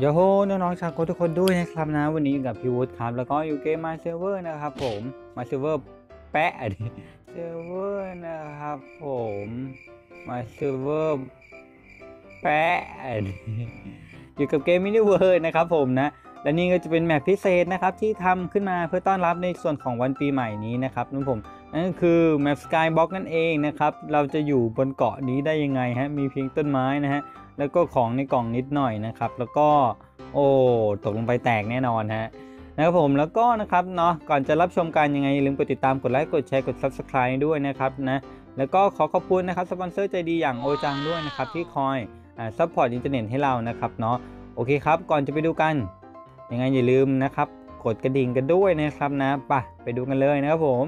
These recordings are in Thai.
โยโฮน้องๆชาวโค้ชทุกคนด้วยนะครับนะวันนี้อยู่กับพี่วุฒิครับแล้วก็อยู่เกมมาเซเวอร์นะครับผมมาเซเวอร์แปะดิเซเวอร์นะครับผมมาเซเวอร์แปะดิอยู่กับเกมมินิเวิร์นะครับผมนะและนี่ก็จะเป็นแมปพิเศษนะครับที่ทำขึ้นมาเพื่อต้อนรับในส่วนของวันปีใหม่นี้นะครับนั่นผมนั่นก็คือแมปสกายบ็อกนั่นเองนะครับเราจะอยู่บนเกาะนี้ได้ยังไงฮะมีเพียงต้นไม้นะฮะแล้วก็ของในกล่องนิดหน่อยนะครับแล้วก็โอ้ตกลงไปแตกแน่นอนฮะนะครับผมแล้วก็นะครับเนาะก่อนจะรับชมกันยังไงอย่าลืมกดติดตามกดไลค์กดแชร์กด Subscribe ด้วยนะครับนะแล้วก็ขอขอบคุณนะครับสปอนเซอร์ใจดีอย่างโอจังด้วยนะครับที่คอยซัพพอร์ตอินเทอร์เน็ตให้เรานะครับเนาะโอเคครับก่อนจะไปดูกันยังไงอย่าลืมนะครับกดกระดิ่งกันด้วยนะครับนะไปดูกันเลยนะครับผม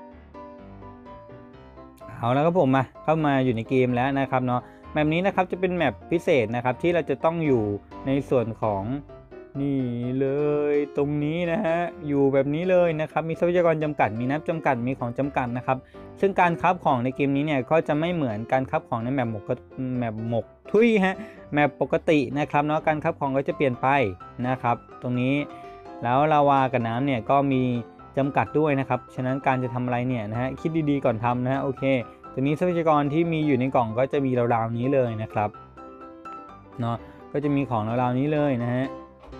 เอาแล้วครับผมมาเข้ามาอยู่ในเกมแล้วนะครับเนาะแมปนี้นะครับจะเป็นแมปพิเศษนะครับที่เราจะต้องอยู่ในส่วนของนี่เลยตรงนี้นะฮะอยู่แบบนี้เลยนะครับมีทรัพยากรจำกัดมีน้ำจำกัดมีของจำกัดนะครับซึ่งการคราฟของในเกมนี้เนี่ยก็จะไม่เหมือนการคราฟของในแมปหมกทุยฮะแมปปกตินะครับเนาะการคราฟของก็จะเปลี่ยนไปนะครับตรงนี้แล้วลาวากับน้ำเนี่ยก็มีจำกัดด้วยนะครับฉะนั้นการจะทำอะไรเนี่ยนะฮะคิดดีๆก่อนทำนะฮะโอเคตัวนี้ทรัพยากรที่มีอยู่ในกล่องก็จะมีราวๆนี้เลยนะครับเนาะก็จะมีของราวๆนี้เลยนะฮะ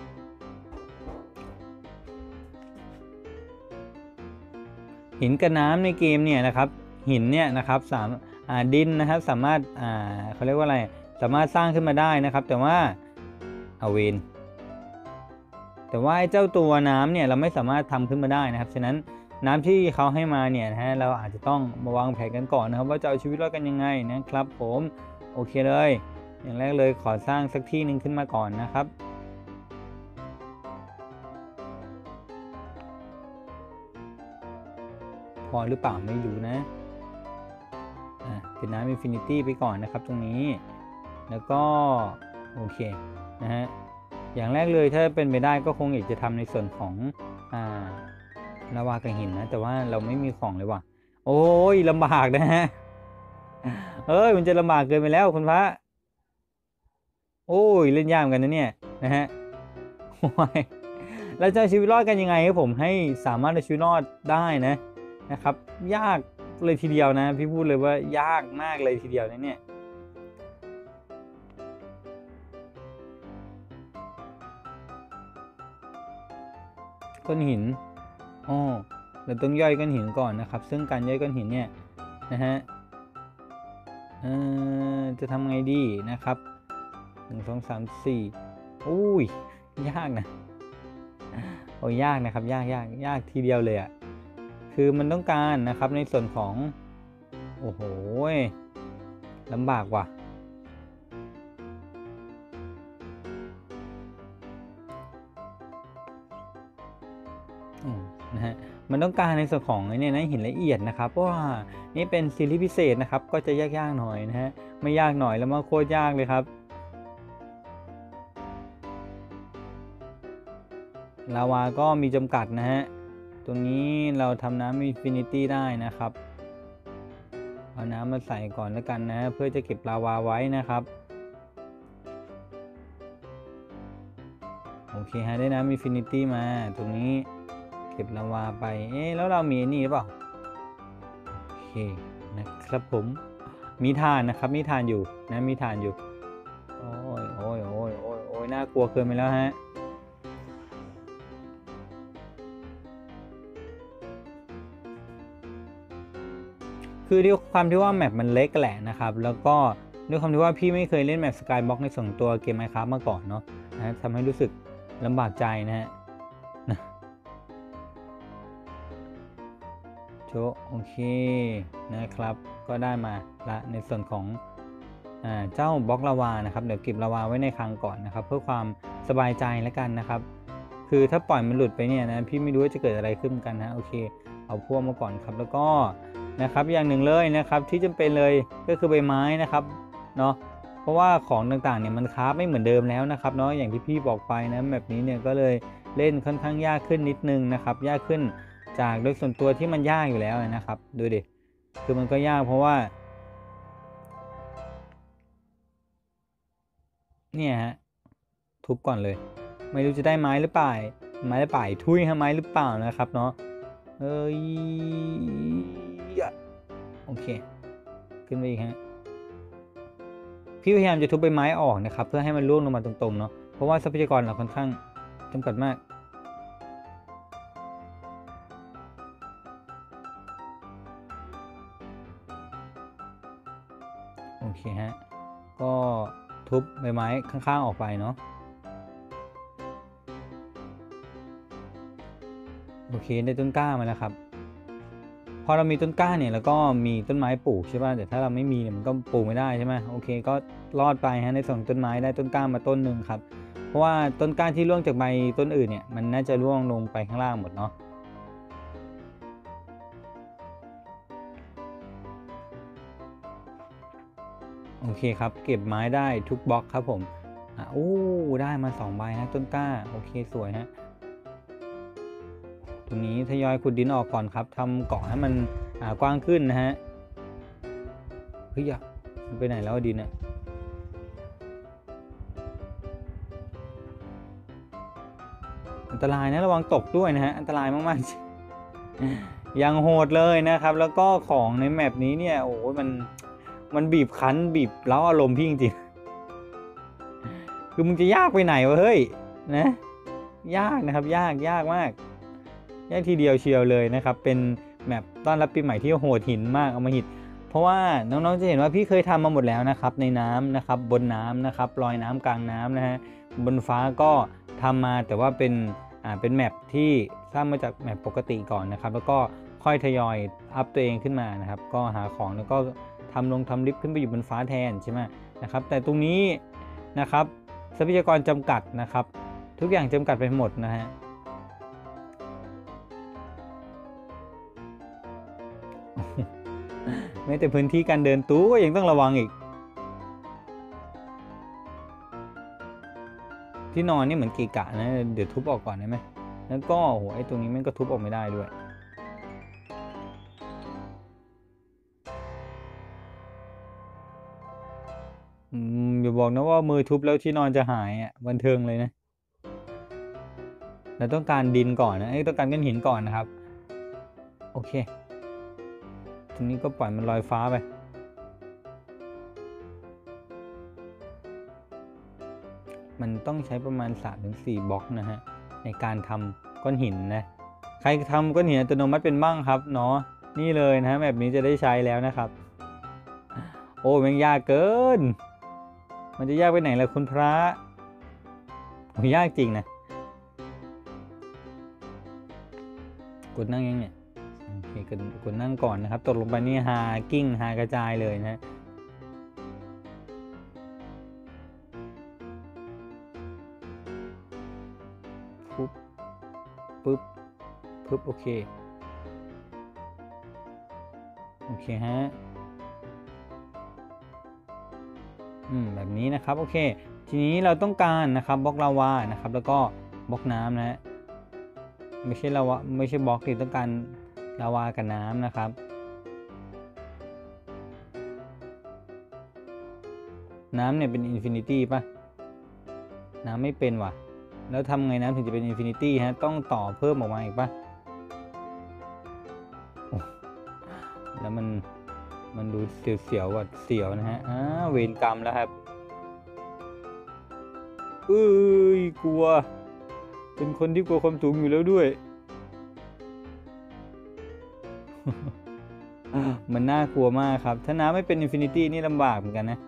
หินกับน้ำในเกมเนี่ยนะครับหินเนี่ยนะครับดินนะครับสามารถเขาเรียกว่าอะไรสามารถสร้างขึ้นมาได้นะครับแต่ว่าเอาเวนแต่ว่าไอ้เจ้าตัวน้ำเนี่ยเราไม่สามารถทำขึ้นมาได้นะครับฉะนั้นน้ำที่เขาให้มาเนี่ยนะฮะเราอาจจะต้องมาวางแผนกันก่อนนะครับว่าจะเอาชีวิตรอดกันยังไงนะครับผมโอเคเลยอย่างแรกเลยขอสร้างสักที่หนึ่งขึ้นมาก่อนนะครับพอหรือเปล่าไม่รู้นะเป็นน้ำอินฟินิตี้ไปก่อนนะครับตรงนี้แล้วก็โอเคนะฮะอย่างแรกเลยถ้าเป็นไปได้ก็คงอยากจะทำในส่วนของลาวากับหินนะแต่ว่าเราไม่มีของเลยว่ะโอ้ยลำบากนะฮะมันจะลำบากเกินไปแล้วคุณพระโอ้ยเล่นยากเหมือนกันนะเนี่ยนะฮะโอ้ยเราจะชีวิตรอดกันยังไงครับผมให้สามารถชีวิตรอดได้นะครับยากเลยทีเดียวนะพี่พูดเลยว่ายากมากเลยทีเดียวนะเนี่ยก้อนหินเราต้องย่อยก้อนหินก่อนนะครับซึ่งการย่อยก้อนหินเนี่ยนะฮะจะทำไงดีนะครับ1 2 3 4อุ้ยยากนะโอ้ยยากนะครับยากทีเดียวเลยคือมันต้องการนะครับในส่วนของโอ้โหลำบากว่ะนะฮะมันต้องการในส่วนของเนี่ยนะหินละเอียดนะครับเพราะว่านี่เป็นซีรีส์พิเศษนะครับก็จะยากหน่อยนะฮะไม่ยากหน่อยแล้วมาโคตรยากเลยครับลาวาก็มีจำกัดนะฮะตรงนี้เราทำน้ำอินฟินิตี้ได้นะครับเอาน้ำมาใส่ก่อนแล้วกันนะเพื่อจะเก็บลาวาไว้นะครับโอเคฮะได้น้ำอินฟินิตี้มาตรงนี้เก็บลาวาไปแล้วเรามีนี่หรือเปล่าโอเคนะครับผมมีถ่านนะครับมีถ่านอยู่นะมีถ่านอยู่โอ้ยน่ากลัวเกินไปแล้วฮะคือด้วยความที่ว่าแมปมันเล็กแหละนะครับแล้วก็ด้วยความที่ว่าพี่ไม่เคยเล่นแมปสกายบ็อกในส่วนตัวเกมไมน์คราฟมาก่อนเนาะนะทำให้รู้สึกลำบากใจนะฮะโอเคนะครับก็ได้มาละในส่วนของเจ้าบล็อกลาวานะครับเดี๋ยวเก็บลาวาไว้ในคลังก่อนนะครับเพื่อความสบายใจแล้วกันนะครับคือถ้าปล่อยมันหลุดไปเนี่ยนะพี่ไม่รู้ว่าจะเกิดอะไรขึ้นกันนะโอเคเอาพวกมาก่อนครับแล้วก็นะครับอย่างหนึ่งเลยนะครับที่จำเป็นเลยก็คือใบไม้นะครับเนาะเพราะว่าของต่างๆเนี่ยมันคราฟไม่เหมือนเดิมแล้วนะครับเนาะอย่างที่พี่บอกไปนะแบบนี้เนี่ยก็เลยเล่นค่อนข้างยากขึ้นนิดนึงนะครับยากขึ้นจากโดยส่วนตัวที่มันยากอยู่แล้วนะครับดูดิคือมันก็ยากเพราะว่าเนี่ยฮะทุบก่อนเลยไม่รู้จะได้ไม้หรือเปล่าไม้หรือเปล่าทุยฮะไม้หรือเปล่านะครับเนาะเอ้ยโอเคขึ้นไปอีกฮะพี่พยายามจะทุบใบไม้ออกนะครับเพื่อให้มันร่วงลงมาตรงๆเนาะเพราะว่าทรัพยากรเราค่อนข้างจำกัดมากโอเคฮะก็ทุบใบไม้ข้างๆออกไปเนาะโอเคได้ต้นกล้ามาแล้วครับพอเรามีต้นกล้าเนี่ยแล้วก็มีต้นไม้ปลูกใช่ป่ะแต่ถ้าเราไม่มีเนี่ยมันก็ปลูกไม่ได้ใช่ไหมโอเคก็รอดไปฮะในส่วนต้นไม้ได้ต้นกล้ามาต้นหนึ่งครับเพราะว่าต้นกล้าที่ร่วงจากใบต้นอื่นเนี่ยมันน่าจะร่วงลงไปข้างล่างหมดเนาะโอเคครับเก็บไม้ได้ทุกบล็อกครับผมโอ้ได้มา2ใบฮะต้นกล้าโอเคสวยฮะตรงนี้ทยอยขุดดินออกก่อนครับทำเกาะให้มันกว้างขึ้นนะฮะเฮ้ยมันไปไหนแล้วดินเนี่ยอันตรายนะระวังตกด้วยนะฮะอันตรายมากๆยังโหดเลยนะครับแล้วก็ของในแมปนี้เนี่ยโอ้โหมันบีบคั้นบีบเล้าอารมณ์พี่จริงๆคือมึงจะยากไปไหนวะเฮ้ยนะยากนะครับยากมากยากทีเดียวเชียวเลยนะครับเป็นแมปต้อนรับปีใหม่ที่โหดหินมากเอามาหินเพราะว่าน้องๆจะเห็นว่าพี่เคยทำมาหมดแล้วนะครับในน้ำนะครับบนน้ำนะครับลอยน้ำกลางน้ำนะฮะบนฟ้าก็ทำมาแต่ว่าเป็นแมปที่สร้างมาจากแมปปกติก่อนนะครับแล้วก็ค่อยทยอยอัพตัวเองขึ้นมานะครับก็หาของแล้วก็ทำลิฟต์ขึ้นไปอยู่บนฟ้าแทนใช่ไหมนะครับแต่ตรงนี้นะครับทรัพยากรจำกัดนะครับทุกอย่างจำกัดไปหมดนะฮะแม้แต่พื้นที่การเดินตู้ก็ยังต้องระวังอีกที่นอนนี่เหมือนกีกะนะเดี๋ยวทุบออกก่อนได้ไหมแล้วก็โหไอ้ตรงนี้มันก็ทุบออกไม่ได้ด้วยอย่าบอกนะว่ามือทุบแล้วที่นอนจะหายบันเทิงเลยนะเราต้องการดินก่อนนะต้องการก้อนหินก่อนนะครับโอเคทีนี้ก็ปล่อยมันลอยฟ้าไปมันต้องใช้ประมาณ 3-4 บล็อกนะฮะในการทำก้อนหินนะใครทำก้อนหินอัตโนมัติเป็นบ้างครับเนาะนี่เลยนะแบบนี้จะได้ใช้แล้วนะครับโอ้มันยากเกินมันจะยากไปไหนล่ะคุณพระโอ้ยากจริงนะกดนั่งยังเนี่ยโอเคกดนั่งก่อนนะครับตกลงไปนี่หากิ้งหากระจายเลยนะปุ๊บปุ๊บปุ๊บโอเคฮะแบบนี้นะครับโอเคทีนี้เราต้องการนะครับบล็อกลาวานะครับแล้วก็บล็อกน้ำนะไม่ใช่ลาวาไม่ใช่บล็อกที่ต้องการลาวากับน้ำนะครับน้ำเนี่ยเป็นอินฟินิตี้ป่ะน้ำไม่เป็นว่ะแล้วทำไงน้ำถึงจะเป็นอินฟินิตี้ฮะต้องต่อเพิ่มออกมาอีกป่ะแล้วมันดูเสียวๆกว่าเสียวนะฮะเวรกรรมแล้วครับกลัวเป็นคนที่กลัวความสูงอยู่แล้วด้วยมันน่ากลัวมากครับถ้าน้ำไม่เป็นอินฟินิตี้นี่ลำบากเหมือนกันนะ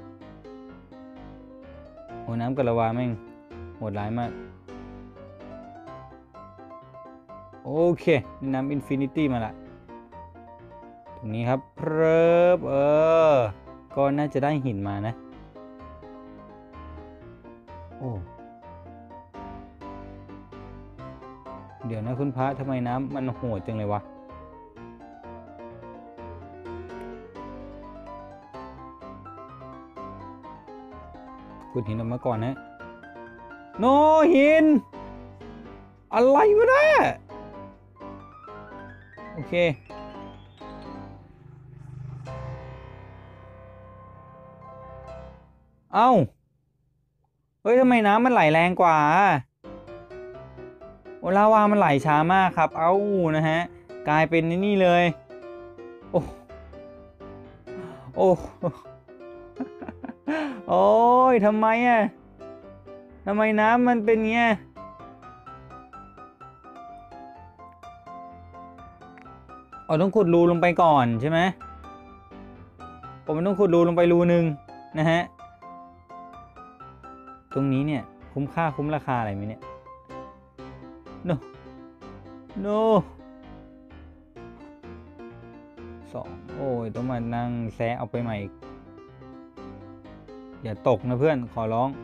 โอ้น้ำกับลาวาแม่งโหดร้ายมากโอเคนี่น้ำอินฟินิตี้มาละตรงนี้ครับเพลิบก็น่าจะได้หินมานะโอ้เดี๋ยวนะคุณพระทำไมน้ำมันโหดจังเลยวะขุดหินออกมาก่อนนะโนหินอะไรวะเนี่ยโอเคเอ้าฮ้ยทำไมน้ำมันไหลแรงกว่าโอลาวามันไหลช้ามากครับเอ้านะฮะกลายเป็นนี่เลยโอ้โอ้โอ้ยทำไมอ่ะทำไมน้ำมันเป็นเงี้ยอ๋อต้องขุดรูลงไปก่อนใช่ไหมผมมันต้องขุดรูลงไปรูนึงนะฮะตรงนี้เนี่ยคุ้มค่าคุ้มราคาอะไรไหมเนี่ย no no สองโอ้ยต้องมานั่งแซะเอาไปใหม่อีกอย่าตกนะเพื่อนขอร้อง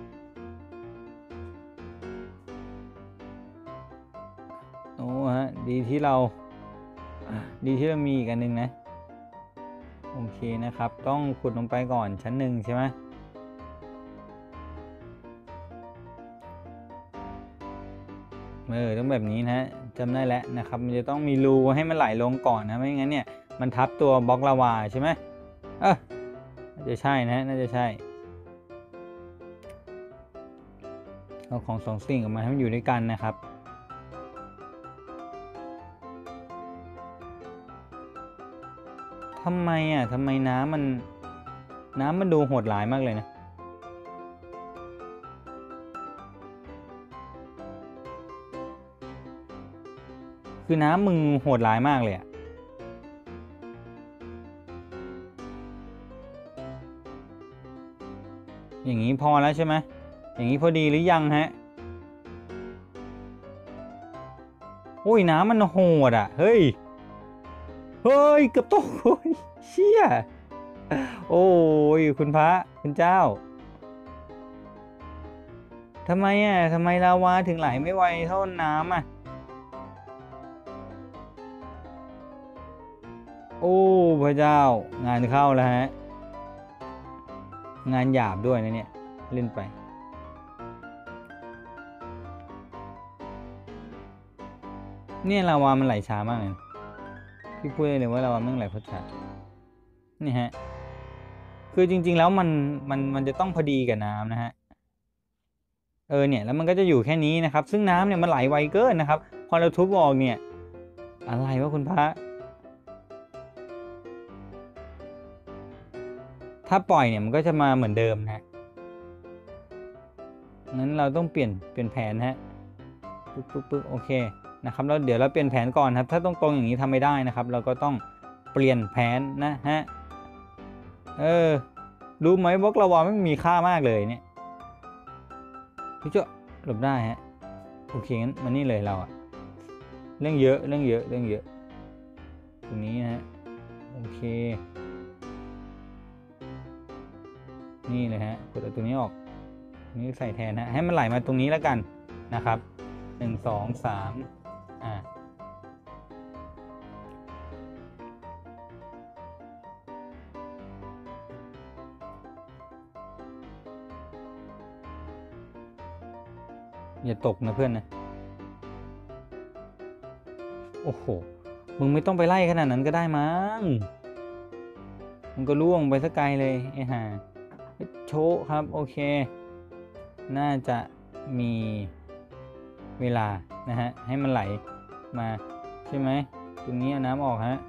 โอ้ฮะดีที่เรามีอีกอันหนึ่งนะโอเคนะครับต้องขุดลงไปก่อนชั้นหนึ่งใช่ไหมต้องแบบนี้นะจำได้แล้วนะครับมันจะต้องมีรูให้มันไหลลงก่อนนะไม่งั้นเนี่ยมันทับตัวบล็อกลาวาใช่ไหมน่าจะใช่นะน่าจะใช่เอาของสองสิ่งออกมาให้มันอยู่ด้วยกันนะครับทำไมน้ำมันดูโหดร้ายมากเลยนะคือน้ำมึงโหดร้ายมากเลยอะอย่างนี้พอแล้วใช่ไหมอย่างนี้พอดีหรือยังฮะโอ้ยน้ำมันโหดอ่ะเฮ้ยเกือบตกโอ้ยเชี่ยโอ้ยคุณพระคุณเจ้าทำไมลาวาถึงไหลไม่ไวเท่าน้ำอ่ะโอ้พระเจ้างานเข้าแล้วฮะงานหยาบด้วยนะเนี่ยเล่นไปเนี่ยลาวามันไหลช้ามากเลยพี่พูดเลยว่าลาวามันไหลเพราะช้านี่ฮะคือจริงๆแล้วมันจะต้องพอดีกับน้ำนะฮะเนี่ยแล้วมันก็จะอยู่แค่นี้นะครับซึ่งน้ำเนี่ยมันไหลไวเกินนะครับพอเราทุบออกเนี่ยอะไรวะคุณพระถ้าปล่อยเนี่ยมันก็จะมาเหมือนเดิมนะงั้นเราต้องเปลี่ยนแผนฮะปึ๊บโอเคนะครับแล้วเดี๋ยวเราเปลี่ยนแผนก่อนครับถ้าตรงๆอย่างนี้ทำไม่ได้นะครับเราก็ต้องเปลี่ยนแผนนะฮะรู้ไหมบล็อกลาวาไม่มีค่ามากเลยเนี่ยพี่เจ้าหลบได้ฮะโอเคงั้นมานี่เลยเราอะเรื่องเยอะตรงนี้นะฮะโอเคนี่เลยฮะกดเอาตัวนี้ออกนี่ใส่แทนนะให้มันไหลมาตรงนี้แล้วกันนะครับ1 2 3อย่าตกนะเพื่อนนะโอ้โหมึงไม่ต้องไปไล่ขนาดนั้นก็ได้มั้งมันก็ล่วงไปสักไกลเลยไอ้ห่าโชว์ครับโอเคน่าจะมีเวลานะฮะให้มันไหลมาใช่ไหมตรงนี้เอาน้ำออกฮะ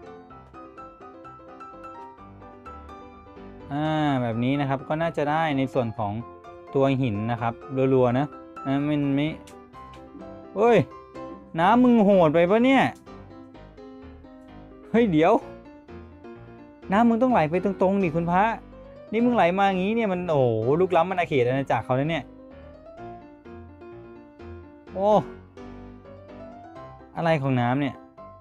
แบบนี้นะครับก็น่าจะได้ในส่วนของตัวหินนะครับรัวๆนะมันไม่เฮ้ยน้ำมึงโหดไปปะเนี่ยเฮ้ยเดี๋ยวน้ำมึงต้องไหลไปตรงๆดิคุณพระนี่มึงไหลมาอย่างนี้เนี่ยมันโอ้ลุกล้ำอาณาเขตอาณาจักรเขาเนี่ยโอ้อะไรของน้ำเนี่ย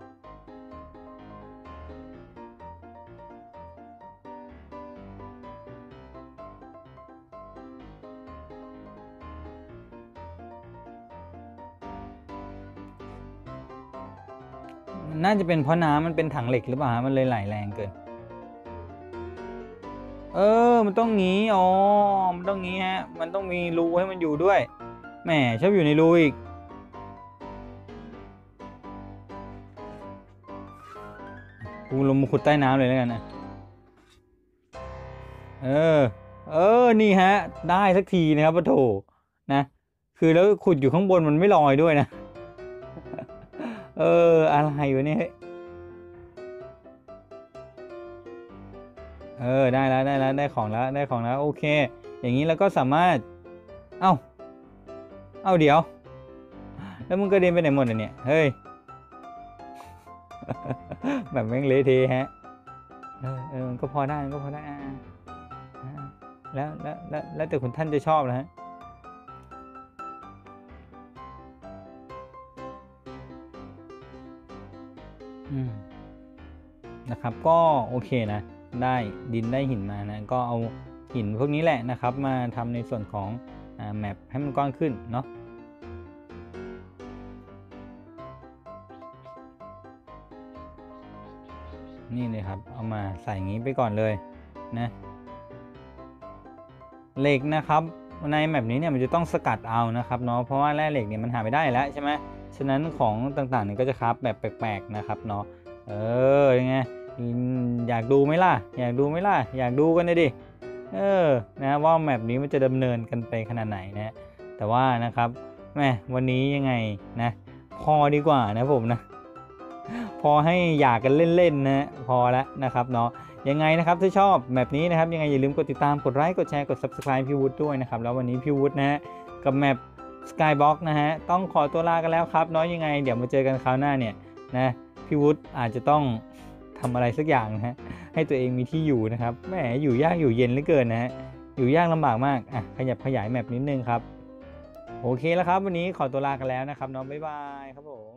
น่าจะเป็นเพราะน้ำมันเป็นถังเหล็กหรือเปล่ามันเลยไหลแรงเกินมันต้องงี้มันต้องงี้ฮะมันต้องมีรูให้มันอยู่ด้วยแหมชอบอยู่ในรูอีกกูลงมาขุดใต้น้ำเลยแล้วกันนะนี่ฮะได้สักทีนะครับปะโถนะคือแล้วขุดอยู่ข้างบนมันไม่ลอยด้วยนะ อะไรวะเนี่ยได้แล้วได้ของแล้วโอเคอย่างนี้แล้วก็สามารถเอ้าเดี๋ยวแล้วมึงกระเด็นไปไหนหมดเนี่ยเฮ้ย แบบแม่งเละเทะฮะมันก็พอได้แล้วแต่คุณท่านจะชอบนะฮะนะครับก็โอเคนะได้ดินได้หินมานะก็เอาหินพวกนี้แหละนะครับมาทำในส่วนของแมปให้มันกว้างขึ้นเนาะนี่เลยครับเอามาใส่อย่างนี้ไปก่อนเลยนะเหล็กนะครับในแมปนี้เนี่ยมันจะต้องสกัดเอานะครับเนาะเพราะว่าแร่เหล็กเนี่ยมันหาไม่ได้แล้วใช่ไหมฉะนั้นของต่างๆเนี่ยก็จะคราฟแบบแปลกๆนะครับเนาะยังไงอยากดูไหมล่ะอยากดูกันเลยดินะว่าแมปนี้มันจะดำเนินกันไปขนาดไหนนะแต่ว่านะครับแม่วันนี้ยังไงนะพอดีกว่านะผมนะพอให้อยากกันเล่นๆนะพอแล้วนะครับเนาะยังไงนะครับถ้าชอบแบบนี้นะครับยังไงอย่าลืมกดติดตามกดไลค์กดแชร์กด Subscribe พี่วุฒิด้วยนะครับแล้ววันนี้พี่วุฒินะฮะกับแมป Skybox นะฮะต้องขอตัวลากันแล้วครับเนาะยังไงเดี๋ยวมาเจอกันคราวหน้าเนี่ยนะพี่วุฒิอาจจะต้องทำอะไรสักอย่างนะฮะให้ตัวเองมีที่อยู่นะครับแหมอยู่ยากอยู่เย็นเหลือเกินนะฮะอยู่ยากลำบากมากขยับขยายแมปนิดนึงครับโอเคแล้วครับวันนี้ขอตัวลากันแล้วนะครับน้องบ๊ายบายครับผม